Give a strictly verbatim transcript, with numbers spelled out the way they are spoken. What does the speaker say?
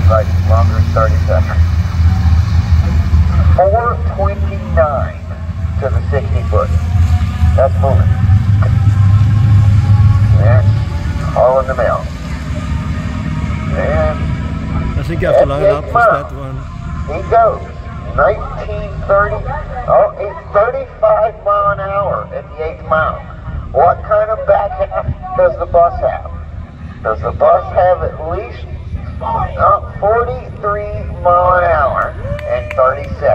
right, longer is thirty seconds. four twenty-nine to the sixty foot. That's moving. That's all in the mail. And I think you have to line up with that one. he goes. nineteen thirty. Oh, it's thirty-five mile an hour at the eighth mile. What kind of back half does the bus have? Does the bus have at least uh, forty-three mile an hour and thirty seconds?